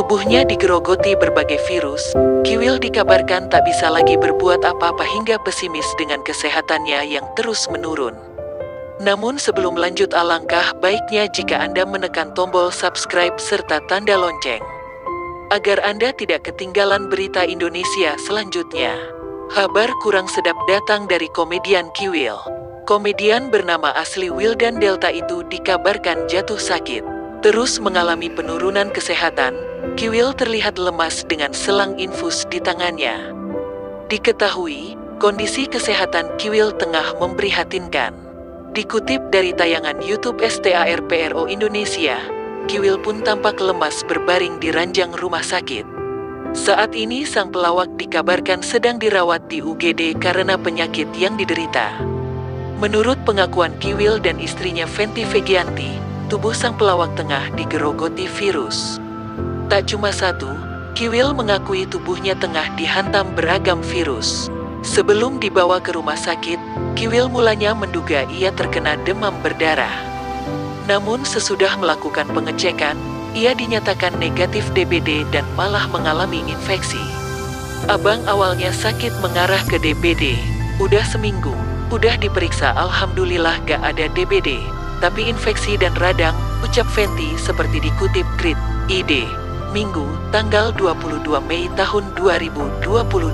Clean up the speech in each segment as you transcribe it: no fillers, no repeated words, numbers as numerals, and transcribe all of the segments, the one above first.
Tubuhnya digerogoti berbagai virus, Kiwil dikabarkan tak bisa lagi berbuat apa-apa hingga pesimis dengan kesehatannya yang terus menurun. Namun sebelum lanjut alangkah baiknya jika Anda menekan tombol subscribe serta tanda lonceng, agar Anda tidak ketinggalan berita Indonesia selanjutnya. Kabar kurang sedap datang dari komedian Kiwil. Komedian bernama asli Wildan Delta itu dikabarkan jatuh sakit, terus mengalami penurunan kesehatan. Kiwil terlihat lemas dengan selang infus di tangannya. Diketahui, kondisi kesehatan Kiwil tengah memprihatinkan. Dikutip dari tayangan YouTube STARPRO Indonesia, Kiwil pun tampak lemas berbaring di ranjang rumah sakit. Saat ini sang pelawak dikabarkan sedang dirawat di UGD karena penyakit yang diderita. Menurut pengakuan Kiwil dan istrinya Fenty Fegianti, tubuh sang pelawak tengah digerogoti virus. Tak cuma satu, Kiwil mengakui tubuhnya tengah dihantam beragam virus. Sebelum dibawa ke rumah sakit, Kiwil mulanya menduga ia terkena demam berdarah. Namun sesudah melakukan pengecekan, ia dinyatakan negatif DBD dan malah mengalami infeksi. Abang awalnya sakit mengarah ke DBD. Udah seminggu, udah diperiksa alhamdulillah gak ada DBD. Tapi infeksi dan radang, ucap Fenty seperti dikutip Grid ID. Minggu, tanggal 22 Mei tahun 2022.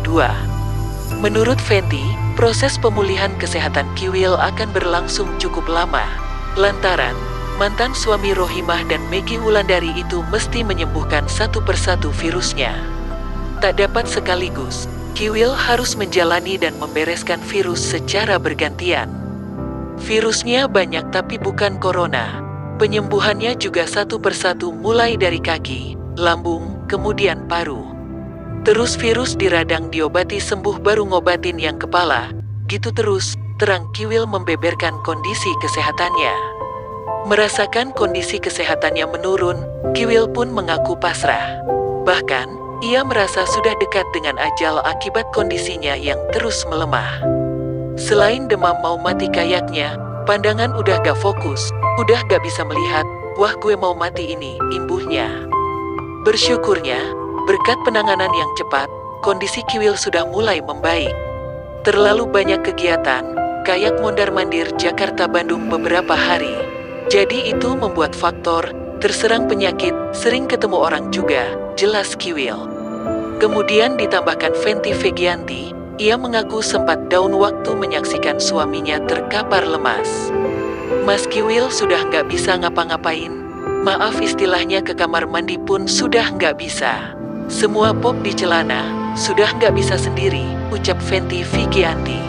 Menurut Fenty, proses pemulihan kesehatan Kiwil akan berlangsung cukup lama. Lantaran, mantan suami Rohimah dan Meggy Wulandari itu mesti menyembuhkan satu persatu virusnya. Tak dapat sekaligus, Kiwil harus menjalani dan membereskan virus secara bergantian. Virusnya banyak tapi bukan corona. Penyembuhannya juga satu persatu mulai dari kaki, lambung, kemudian paru. Terus virus diradang diobati sembuh baru ngobatin yang kepala. Gitu terus, terang Kiwil membeberkan kondisi kesehatannya. Merasakan kondisi kesehatannya menurun, Kiwil pun mengaku pasrah. Bahkan, ia merasa sudah dekat dengan ajal akibat kondisinya yang terus melemah. Selain demam mau mati kayaknya, pandangan udah gak fokus, udah gak bisa melihat, wah gue mau mati ini, imbuhnya. Bersyukurnya, berkat penanganan yang cepat, kondisi Kiwil sudah mulai membaik. Terlalu banyak kegiatan, kayak mondar-mandir Jakarta-Bandung beberapa hari. Jadi itu membuat faktor, terserang penyakit, sering ketemu orang juga, jelas Kiwil. Kemudian ditambahkan Fenty Fegianti, ia mengaku sempat down waktu menyaksikan suaminya terkapar lemas. Mas Kiwil sudah nggak bisa ngapa-ngapain. Maaf istilahnya ke kamar mandi pun sudah nggak bisa. Semua pop di celana, sudah nggak bisa sendiri, ucap Fenty Fegianti.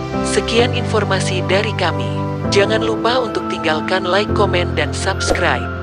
Sekian informasi dari kami. Jangan lupa untuk tinggalkan like, komen, dan subscribe.